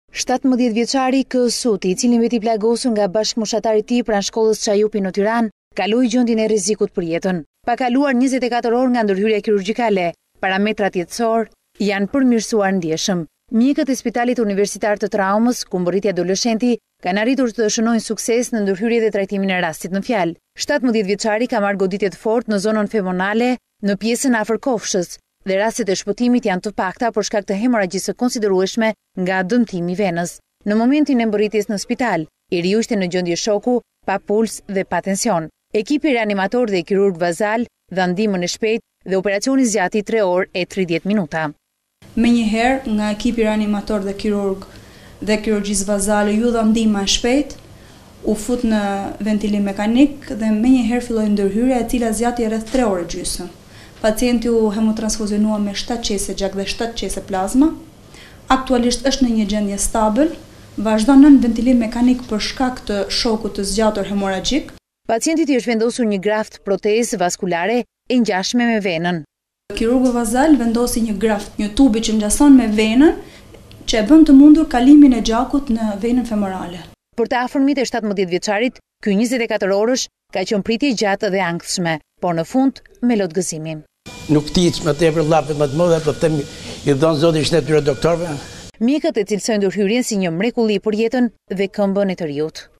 17 vjeçari K-Suti, i cili mbeti plagosur nga bashkëmoshatari i tij pranë shkollës Çajupi në Tiranë, kaloi gjendjen e rrezikut për jetën. Pa kaluar 24 orë nga ndërhyrja kirurgjikale, parametrat jetësor janë përmirësuar ndjeshëm. Mjekët e Spitalit Universitar të Traumës, ku mbërriti adoleshenti, kanë arritur të shënojnë sukses në ndërhyrje dhe trajtimin e rastit në fjalë. 17 vjeçari ka marrë goditje të fortë në zonën femonale, në pjesën afër kofshës, dhe rastet e shpëtimit janë të pakta për shkak të hemorragjisë së konsiderueshme nga dëmtimi i venës. Në momentin e mbërritjes në spital, i riu ishte në gjendje shoku, pa puls dhe pa tension. Ekipi reanimator dhe kirurg vazal dha ndihmën e shpejtë dhe operacioni zgjati 3 orë e 30 minuta. Menjëherë nga ekipi reanimator dhe kirurg dhe kirurgjisë vazale ju dha ndihmë e shpejtë, u fut në ventilim mekanik dhe menjëherë filloi ndërhyrja e cila zgjati rreth 3 orë gjysmë. Pacienti u hemotransfuzionua me 7 qese gjak dhe 7 qese plazma. Aktualisht është në një gjendje stabil, vazhdon në ventilim mekanik për shkak të shokut të zgjatur hemoragjik. Pacientit i është vendosur një graft protezë vaskulare e ngjashme me venën. Kirurgu vazal vendosi një graft, një tubi që ngjason me venën, që e bën të mundur kalimin e gjakut në venën femorale. Për të afërmit e 17 vjeçarit, ky 24 orësh ka qenë pritje gjatë dhe ankthshme, por në fund me lot gëzimi. Nuk tic më tepër llapet më të mëdha, po them i dhon Zoti shëndet doktorëve. Mjekët e cilësojnë ndërhyrjen si një mrekulli për jetën dhe këmbën e të riut.